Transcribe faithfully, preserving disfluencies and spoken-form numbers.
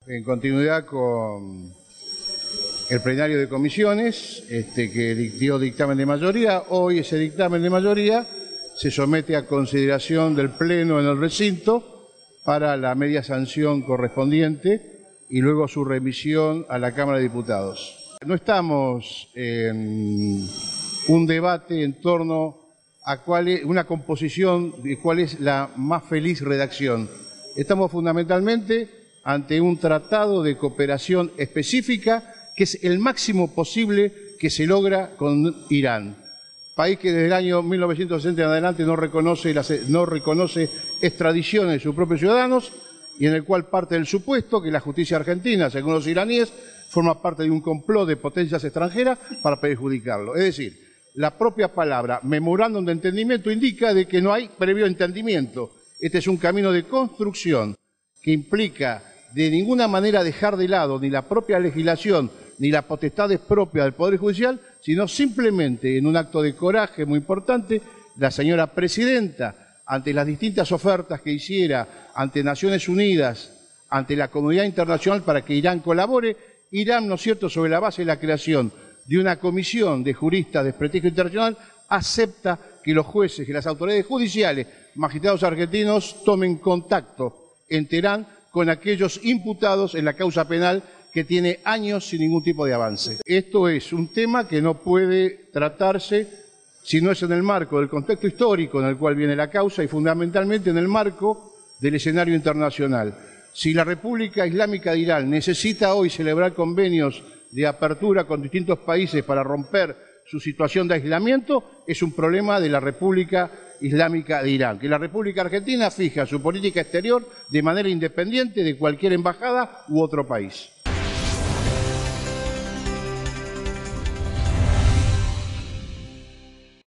En continuidad con el plenario de comisiones, este, que dio dictamen de mayoría, hoy ese dictamen de mayoría se somete a consideración del Pleno en el recinto para la media sanción correspondiente y luego su remisión a la Cámara de Diputados. No estamos en un debate en torno a cuál es una composición de cuál es la más feliz redacción. Estamos fundamentalmente ante un tratado de cooperación específica que es el máximo posible que se logra con Irán, país que desde el año mil novecientos sesenta en adelante no reconoce, las, no reconoce extradiciones de sus propios ciudadanos y en el cual parte del supuesto que la justicia argentina, según los iraníes, forma parte de un complot de potencias extranjeras para perjudicarlo. Es decir, la propia palabra memorándum de entendimiento indica de que no hay previo entendimiento. Este es un camino de construcción que implica de ninguna manera dejar de lado ni la propia legislación ni las potestades propias del Poder Judicial, sino simplemente en un acto de coraje muy importante, la señora Presidenta, ante las distintas ofertas que hiciera ante Naciones Unidas, ante la comunidad internacional para que Irán colabore, Irán, ¿no es cierto?, sobre la base de la creación de una comisión de juristas de prestigio internacional, acepta que los jueces y las autoridades judiciales, magistrados argentinos, tomen contacto en Teherán con aquellos imputados en la causa penal que tiene años sin ningún tipo de avance. Esto es un tema que no puede tratarse si no es en el marco del contexto histórico en el cual viene la causa y fundamentalmente en el marco del escenario internacional. Si la República Islámica de Irán necesita hoy celebrar convenios de apertura con distintos países para romper su situación de aislamiento, es un problema de la República Islámica de Irán, que la República Argentina fija su política exterior de manera independiente de cualquier embajada u otro país.